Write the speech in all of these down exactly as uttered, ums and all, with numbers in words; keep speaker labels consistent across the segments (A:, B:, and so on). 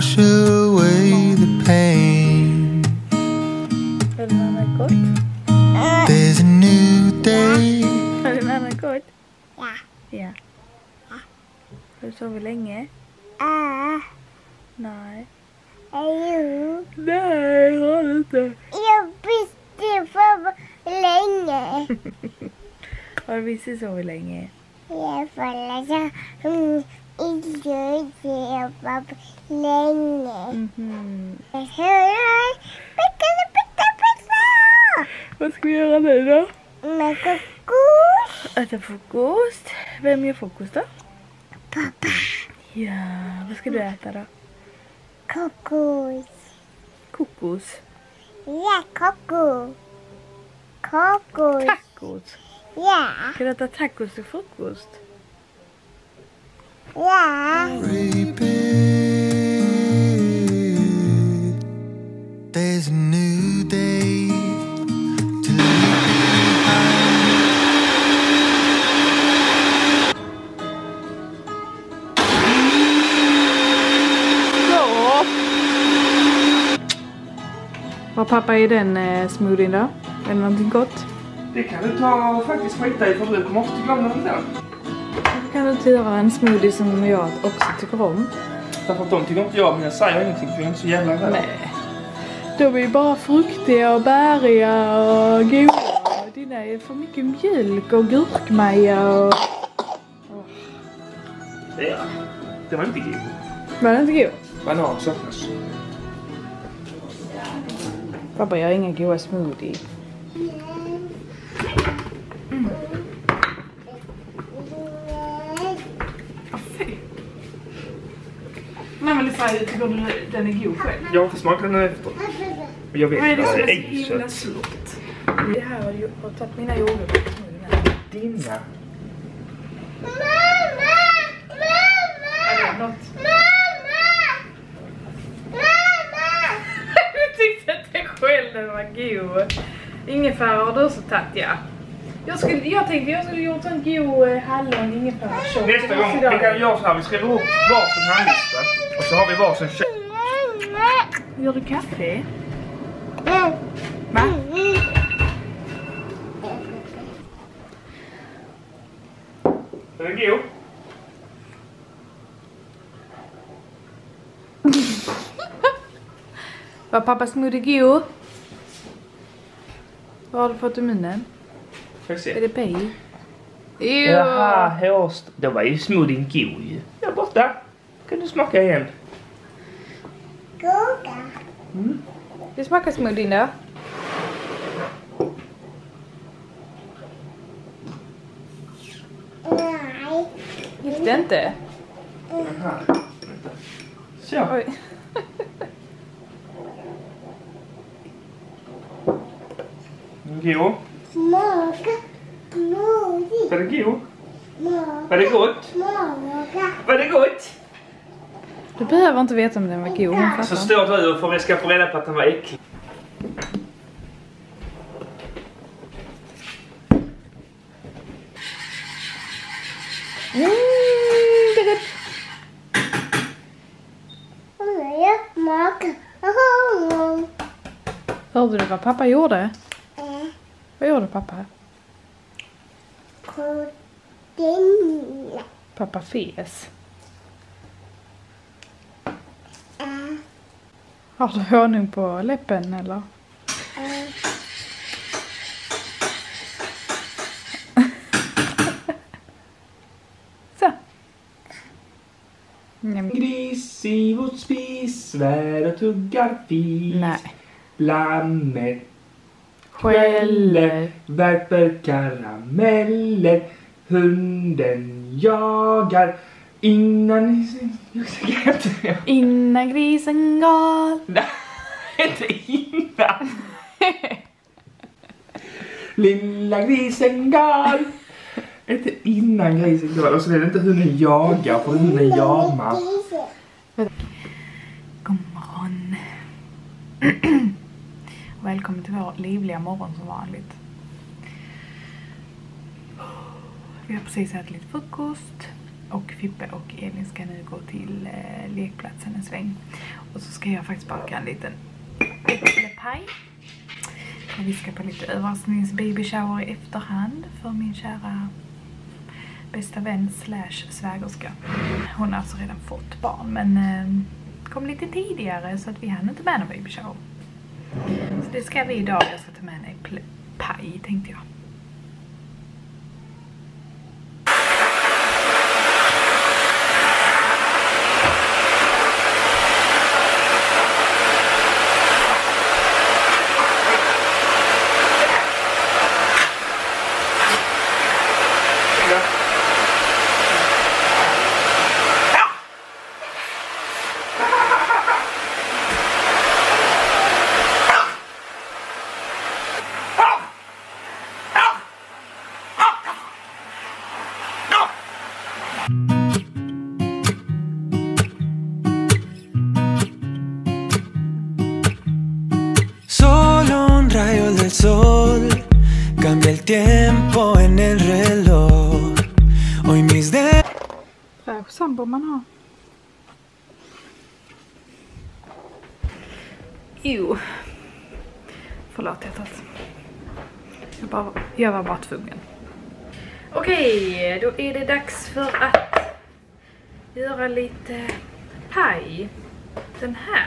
A: wash away the pain.
B: Är det någon annan gott?
A: There's a new day.
B: Är det någon annan gott?
C: Ja.
B: Ja. Har du sovit länge?
C: Ah.
B: Nej.
C: Jo.
B: Nej, har du inte.
C: Jag visste för länge.
B: Har du visst sovit länge?
C: Jag får läsa. Mm. Inte sova länge.
B: Mhm.
C: Jag hör. Picka, picka, picka.
B: Vad ska vi göra nu då?
C: Med kokos.
B: Äta frukost. Vem gör frukost då?
C: Pappa.
B: Ja, vad ska du äta då?
C: Kokos.
B: Kokos.
C: Ja, kokos. Kokos.
B: Tacos.
C: Ja.
B: Ska du äta tacos till frukost?
C: Ja.
A: Repeat. There's a new day to leave behind.
B: Så. Vad pappa är den eh, smoothien då? Är det någonting gott?
D: Det kan du ta och faktiskt skita i, för du kommer också tycka om den där.
B: Kan du inte göra en smoothie som jag också tycker om?
D: Därför att de tycker inte jag, men jag säger ingenting för jag är inte så jävla rädd.
B: Nej. De är bara fruktiga och bäriga och goda. Dina är för mycket mjölk och gurkmaja och...
D: Det är det. Var inte god.
B: Var det inte god?
D: Banan saknas.
B: Pappa gör inga goda smoothie. Nej, men det säger du, tycker du den är god själv?
D: Jag får smaka den efter. Men jag vet
B: Vad är det
D: att
B: som
D: det
B: är så
D: är
B: himla
D: sött.
B: surt? Det här har ju har tagit mina jordgubbar.
D: Dina.
C: Mamma!
B: Är det
C: Mamma!
B: något?
C: Mamma! Mamma!
B: Du tyckte att det själv den var god. Ingefära har du också tagit, ja. Jag, skulle, jag tänkte jag skulle gjort en god eh, hallon ingefära.
D: Nästa gång, vi kan göra så här, vi skriver upp varsin handlista. Och så har vi varsin kö...
B: Gör du kaffe?
C: Mm.
B: Va?
D: Är den god?
B: Var pappa smoothie god? Vad har du fått i munnen?
D: Får jag se?
B: Är det pej?
D: Jaha, hårst. Då var ju smoothien god ju. Ja, borta. Kan du smaka igen?
C: Goda.
D: Mm.
B: Det smakar smoothie då.
C: Nej.
B: Gick det inte?
D: Aha. Så.
B: Oj.
D: God.
C: Smaka. Smoothie.
D: Var det god?
C: Smaka.
D: Var det gott?
C: Smaka.
D: Var det gott?
B: Du behöver inte veta om den var god. Hon
D: Så
B: fattar.
D: står du och får ska få reda på att den var äcklig.
B: Mm, det är gott.
C: Jag smakar.
B: Hörde du vad pappa gjorde?
C: Eh,
B: Vad gjorde pappa?
C: kodinga.
B: Pappa fes.
C: Eh,
B: Har du honung på läppen eller?
C: eh.
B: Så. Nej.
D: Gris i vårt spis, svär och tuggar fis.
B: Nej.
D: Lammet
B: Skäller.
D: värper karameller. Hunden jagar innan... Jag ska inte...
B: Innan grisen gal.
D: Nej, inte innan. Lilla grisen gal. Inte innan grisen gal. Och så är det inte hunden jagar, för hunden jamar.
B: God morgon. Välkommen till vår livliga morgon som vanligt. Vi har precis ätit lite frukost och Fippe och Elin ska nu gå till eh, lekplatsen en sväng. Och så ska jag faktiskt baka en liten äpplepaj. Och vi ska på lite överrasknings baby shower i efterhand för min kära bästa vän slash svägerska. Hon har alltså redan fått barn, men eh, kom lite tidigare så att vi hann inte med någon baby shower. Så det ska vi idag. Jag ska ta med en äpplepaj, tänkte jag.
A: Sol cambia el tiempo en el reloj. Hoy mis de...
B: Fräsch sambo man har. Jo. Förlåt jag tatt. Jag, bara, jag var bara tvungen. Okej, då är det dags för att göra lite paj. Den här.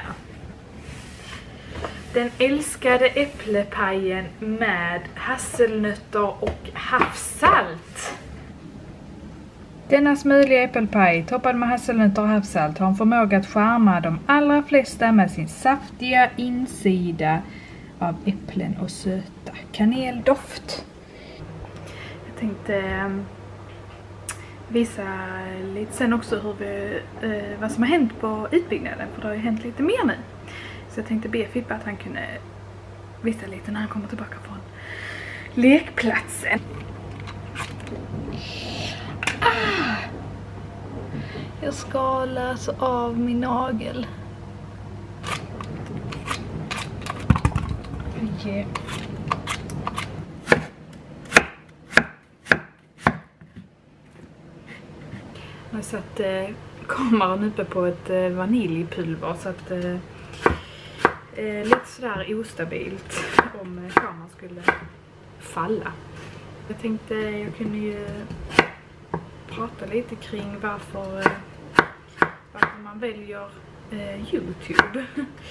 B: Den älskade äpplepajen med hasselnötter och havssalt. Denna smörliga äppelpaj toppad med hasselnötter och havssalt har en förmåga att charma de allra flesta med sin saftiga insida av äpplen och söta kaneldoft. Jag tänkte visa lite sen också hur vi, eh, vad som har hänt på utbyggnaden, för det har ju hänt lite mer nu. Så jag tänkte be Fippe att han kunde visa lite när han kommer tillbaka från lekplatsen. Ah! Jag skalar så av min nagel. Yeah. Jag har satt eh, kameran uppe på ett eh, vaniljpulver så att eh, eh, lite sådär ostabilt om eh, kameran skulle falla. Jag tänkte jag kunde ju prata lite kring varför, eh, varför man väljer eh, YouTube.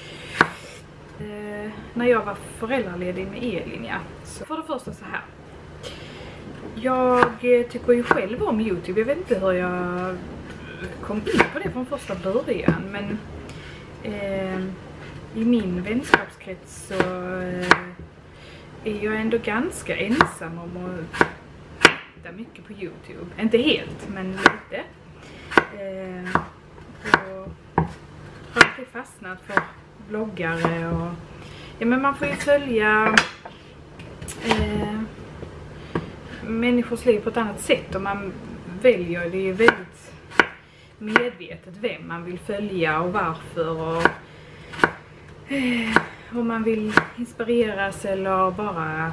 B: eh, när jag var föräldraledig med Elin, ja. Så för det första så här. Jag tycker ju själv om YouTube. Jag vet inte hur jag kom in på det från första början. Men eh, i min vänskapskrets så eh, är jag ändå ganska ensam om att titta mycket på YouTube. Inte helt, men lite. Eh, och har alltid fastnat för bloggare. Och, ja, men man får ju följa Eh, människors liv på ett annat sätt, och man väljer det är väldigt medvetet vem man vill följa och varför, och eh, om man vill inspireras eller bara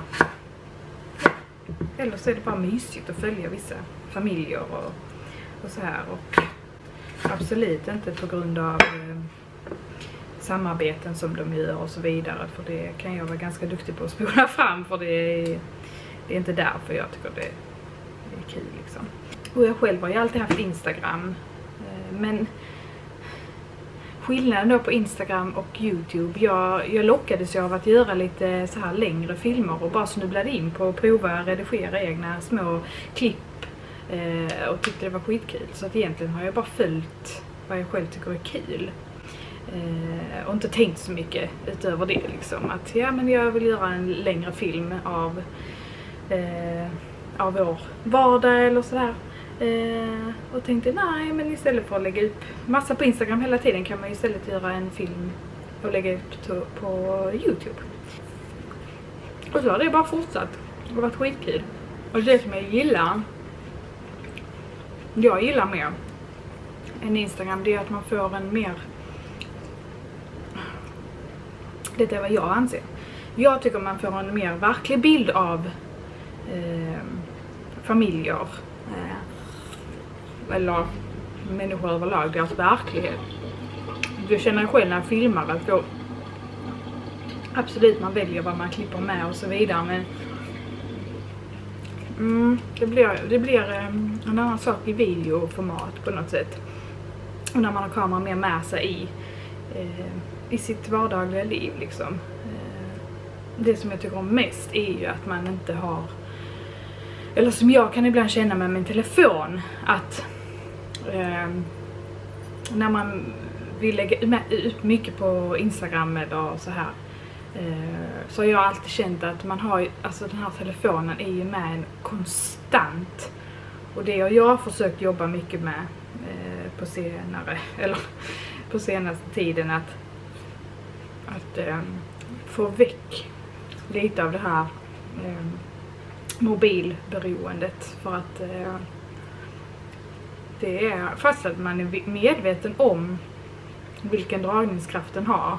B: eller så är det bara mysigt att följa vissa familjer och, och så här, och absolut inte på grund av eh, samarbeten som de gör och så vidare, för det kan jag vara ganska duktig på att spola fram, för det är Det är inte därför jag tycker det är kul liksom. Och jag själv har ju alltid haft Instagram. Men skillnaden då på Instagram och YouTube. Jag, jag lockades ju av att göra lite så här längre filmer och bara snubblade in på att prova redigera egna små klipp. Och tyckte det var skitkul. Så att egentligen har jag bara följt vad jag själv tycker är kul. Och inte tänkt så mycket utöver det liksom. Att ja, men jag vill göra en längre film av Eh, av vår vardag eller sådär, eh, och tänkte nej, men istället för att lägga upp massa på Instagram hela tiden kan man ju istället göra en film och lägga upp på, på YouTube. Och så har det bara fortsatt och varit skitkul. Och det som jag gillar jag gillar mer än Instagram, det är att man får en mer, det är vad jag anser, jag tycker man får en mer verklig bild av Eh, familjer, eh, eller människor överlag, deras verklighet. Du känner själv när jag filmar att då absolut man väljer vad man klipper med och så vidare, men mm, det blir, det blir um, en annan sak i videoformat på något sätt. Och när man har kameran mer med sig i, eh, i sitt vardagliga liv liksom. Eh, det som jag tycker om mest är ju att man inte har, eller som jag kan ibland känna med min telefon, att eh, när man vill lägga ut mycket på Instagram eller så här, eh, så har jag alltid känt att man har, alltså den här telefonen är ju med en konstant. Och det har jag försökt jobba mycket med eh, på senare, eller på senaste tiden, att, att eh, få väck lite av det här eh, mobilberoendet, för att eh, det är, fast att man är medveten om vilken dragningskraft den har,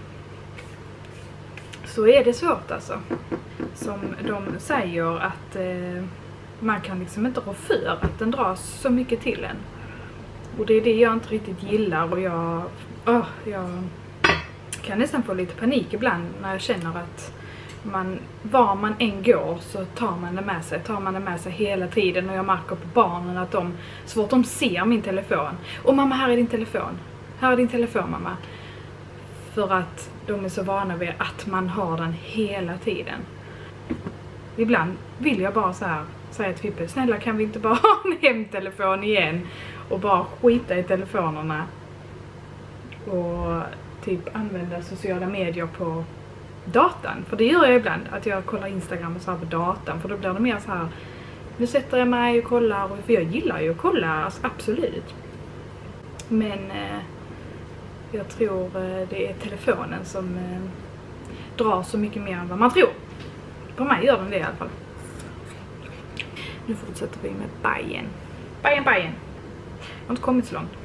B: så är det svårt alltså. Som de säger att eh, man kan liksom inte rå för att den dras så mycket till en. Och det är det jag inte riktigt gillar, och jag, oh, jag kan nästan få lite panik ibland när jag känner att man, var man än går så tar man det med sig, tar man det med sig hela tiden. Och jag märker på barnen att de, så fort de ser min telefon, och mamma, här är din telefon, här är din telefon mamma. För att de är så vana vid att man har den hela tiden. Ibland vill jag bara så här säga till Fippe, snälla kan vi inte bara ha en hemtelefon igen och bara skita i telefonerna och typ använda sociala medier på datan. För det gör jag ibland, att jag kollar Instagram och så här på datan, för då blir det mer så här, nu sätter jag mig och kollar, och för jag gillar ju att kolla, alltså, absolut. Men eh, jag tror eh, det är telefonen som eh, drar så mycket mer än vad man tror. På mig gör den det i alla fall. Nu fortsätter vi med bajen. Bajen, bajen. Jag har inte kommit så långt.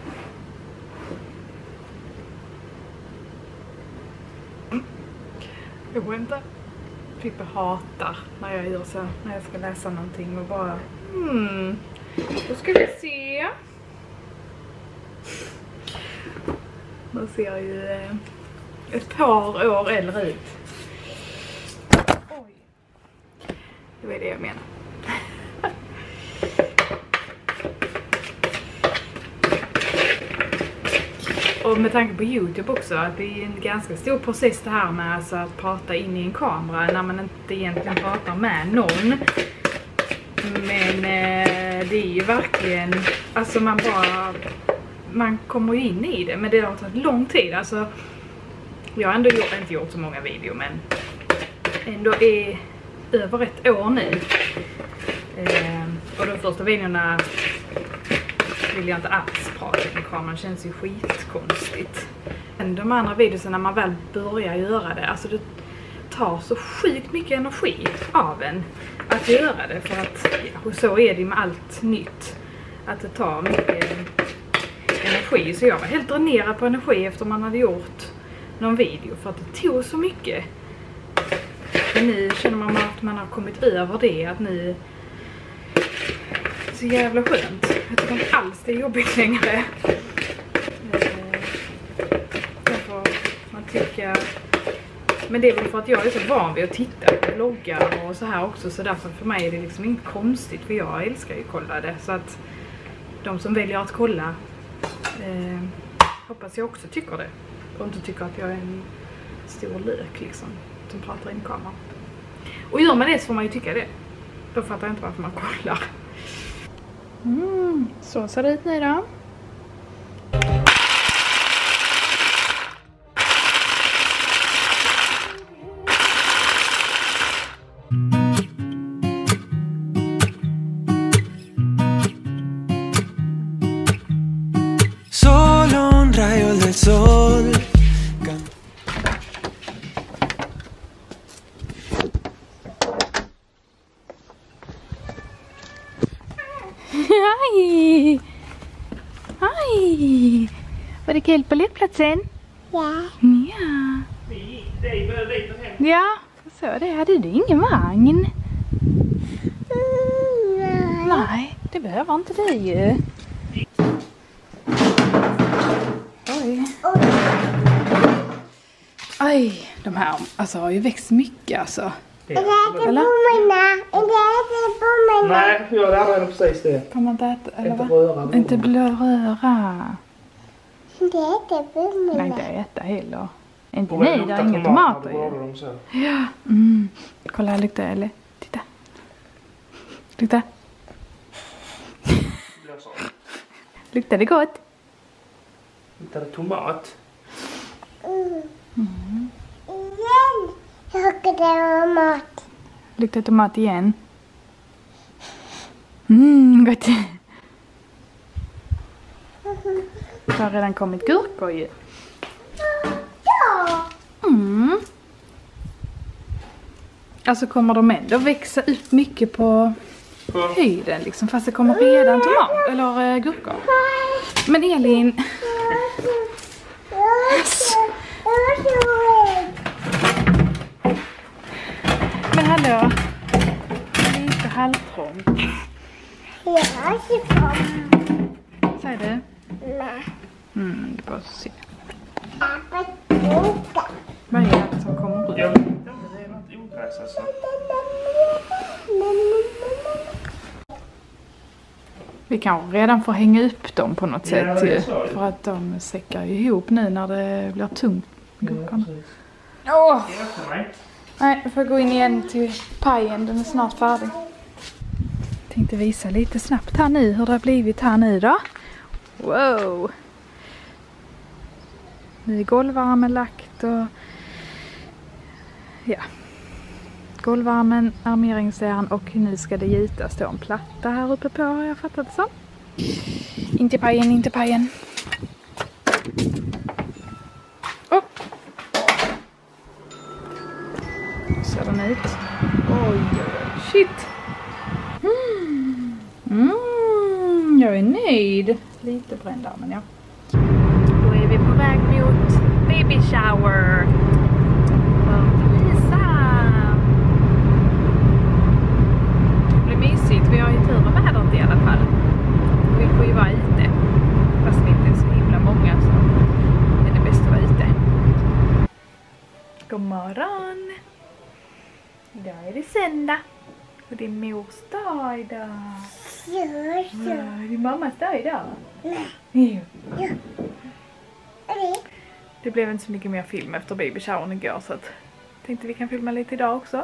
B: Mm. Jag skämtar. Pippa hatar när jag gör så, när jag ska läsa någonting och bara hmm, då ska vi se. Man ser ju eh, ett par år äldre ut. Oj. Det var det jag menar. Och med tanke på YouTube också, att det är en ganska stor process det här med alltså att prata in i en kamera när man inte egentligen pratar med någon. Men eh, det är ju verkligen, alltså man bara, man kommer ju in i det, men det har tagit lång tid. Alltså, jag har ändå gjort, inte gjort så många videor, men ändå är över ett år nu. Eh, och de första videorna vill jag inte alls prata med kameran, känns ju skitkonstigt. Men de andra videorna, när man väl börjar göra det, alltså det tar så sjukt mycket energi av en att göra det, för att ja, så är det med allt nytt, att det tar mycket energi. Så jag var helt dränerad på energi efter man hade gjort någon video, för att det tog så mycket. Men nu känner man att man har kommit över det, att nu så jävla skönt. Jag tycker inte alls det är jobbigt längre. Därför man tycker, men det är väl för att jag är så van vid att titta på vloggar och så här också, så därför för mig är det liksom inte konstigt, för jag älskar ju att kolla det. Så att de som väljer att kolla eh, hoppas jag också tycker det, och inte tycker att jag är en stor lök liksom som pratar in i kameran. Och gör man det så får man ju tycka det. Då fattar jag inte varför man kollar. Mm, så ser det ut nu då.
A: Solo un rayo del sol.
B: Hej! Hej! Var det kul på lekplatsen?
C: Ja.
B: Ja. Ja, så det hade du ingen vagn. Nej, det Det behöver inte det ju. Oj. Oj, de här alltså, har ju växt mycket alltså.
C: Eller? Eller?
D: Nej, jag lärde henne precis det.
B: Får man inte äta? Eller
D: Inte
B: va?
D: röra.
B: Inte röra.
C: Det är inte blommorna.
B: Nej, inte äta heller. Inte
D: Och det
B: nej, det
D: luktar
B: är inga
D: tomater,
B: tomater
D: då
B: ju.
D: borde de så.
B: Ja. Mm. Kolla här luktar eller? Titta. Lukta.
D: Blåser.
B: Luktar det gott?
D: Luktar det tomat?
C: Mm. Igen. Jag det var mat.
B: Luktar tomat igen. Mm, gott. Det har redan kommit gurkor ju.
C: Ja.
B: Mm. Alltså kommer de ändå växa upp mycket på höjden liksom. Fast det kommer redan tomat eller uh, gurkor. Men Elin... Men hallå. Lite halvtrångt.
C: Jag har inte fått.
B: Säg det.
C: Nej.
B: Mm, det är bara så se.
C: Pappa tog.
B: Vad är det som kommer ut?
D: Jag vet inte, det är något ogräs alltså.
B: Vi kan redan få hänga upp dem på något
D: Ja,
B: sätt
D: det är
B: ju.
D: så.
B: För att de säckar ju ihop nu när det blir tungt. Gurkorna.
D: precis.
B: Åh!
D: Hjälp mig.
B: Nej, jag får gå in igen till pajen. Den är snart färdig. Tänkte visa lite snabbt här nu hur det har blivit här nu då. Wow! Nu är golvvärmen lagt och ja. Golvvärmen, armeringsjärn och nu ska det gjutas då en platta här uppe på, har jag fattat det så. Inte pajen, inte pajen. Oh. Ser den ut? Oj, shit. Mm. Mm, jag är nöjd. Lite bränd där, men ja. Då är vi på väg mot baby shower. För Lisa. Det blir mysigt. Vi har ju tur med vädret i alla fall. Vi får ju vara ute. Fast vi inte är så himla många så är det bäst att vara ute. God morgon. Idag är det söndag. Och det är mors dag idag.
C: Ja,
B: Ja,
C: ja.
B: det är mammas dag idag.
C: Nej.
B: Jo.
C: Ja. Eller?
B: Det blev inte så mycket mer film efter baby showern igår så att tänkte vi kan filma lite idag också.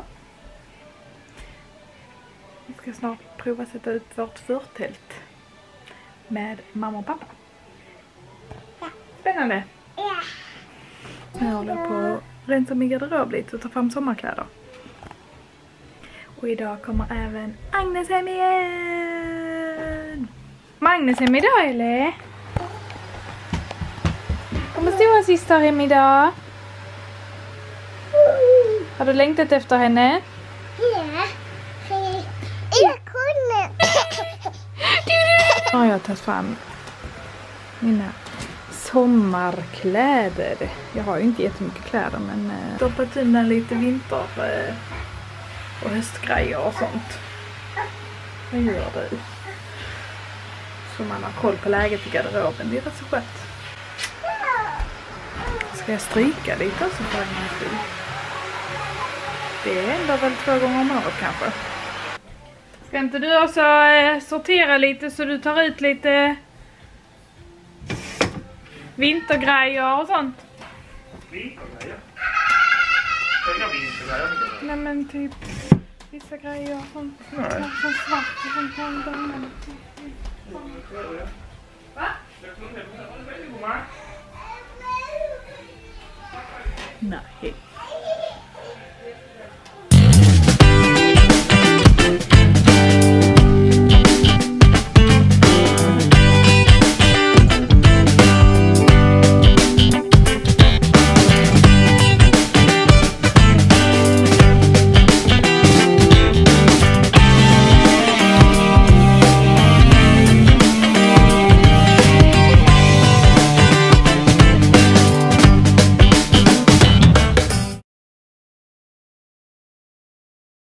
B: Vi ska snart prova sätta ut vårt förtält med mamma och pappa. Spännande.
C: Ja.
B: Nu håller jag på att rensa min garderob lite och ta fram sommarkläder. Och idag kommer även Agnes hem igen. Agnes hem idag eller? Kommer stora syster hem idag? Har du längtat efter henne?
C: Ja. Jag kunde.
B: Nu har jag tagit fram mina sommarkläder. Jag har ju inte jättemycket kläder men äh, stoppat undan lite vinter äh, och höstgrejer och sånt. Vad gör du? Så man har koll på läget i garderoben. Det är rätt så skönt. Ska jag stryka lite också för en gång till? Det händer väl två gånger om året kanske. Ska inte du också eh, sortera lite så du tar ut lite vintergrejer och sånt?
D: Vintergrejer? Inga vintergrejer, Mikael.
B: Nej men typ vissa grejer och sånt.
D: Nej.
B: Som svart och sånt kan jag använda. Va? Nej.